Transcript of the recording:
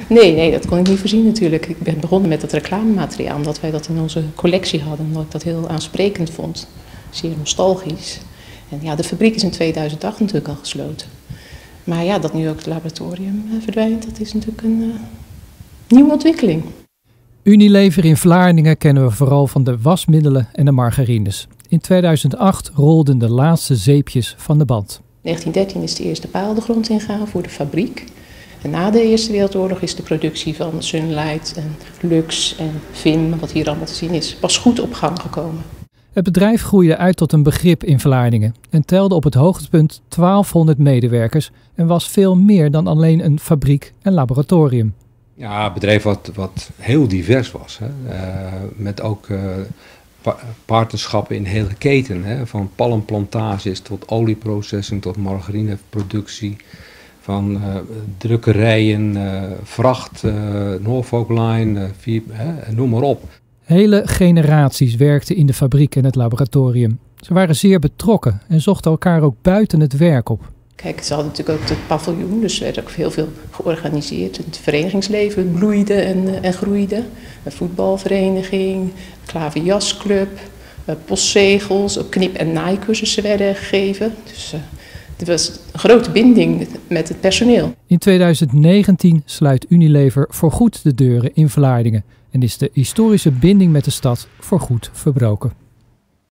Nee, dat kon ik niet voorzien natuurlijk. Ik ben begonnen met het reclamemateriaal, omdat wij dat in onze collectie hadden. Omdat ik dat heel aansprekend vond. Zeer nostalgisch. En ja, de fabriek is in 2008 natuurlijk al gesloten. Maar ja, dat nu ook het laboratorium verdwijnt, dat is natuurlijk een nieuwe ontwikkeling. Unilever in Vlaardingen kennen we vooral van de wasmiddelen en de margarines. In 2008 rolden de laatste zeepjes van de band. In 1913 is de eerste paal de grond ingegaan voor de fabriek. En na de Eerste Wereldoorlog is de productie van Sunlight en Lux en Vim, wat hier allemaal te zien is, pas goed op gang gekomen. Het bedrijf groeide uit tot een begrip in Vlaardingen en telde op het hoogtepunt 1200 medewerkers en was veel meer dan alleen een fabriek en laboratorium. Ja, een bedrijf wat heel divers was. Hè. Met ook partnerschappen in de hele keten. Hè. Van palmplantages tot olieprocessing tot margarineproductie. Van drukkerijen, vracht, Norfolk Line, noem maar op. Hele generaties werkten in de fabriek en het laboratorium. Ze waren zeer betrokken en zochten elkaar ook buiten het werk op. Kijk, ze hadden natuurlijk ook het paviljoen, dus er werd ook heel veel georganiseerd. Het verenigingsleven bloeide en groeide. Een voetbalvereniging, klaverjasclub, postzegels, ook knip- en naaicursussen werden gegeven. Dus er was een grote binding met het personeel. In 2019 sluit Unilever voorgoed de deuren in Vlaardingen en is de historische binding met de stad voorgoed verbroken.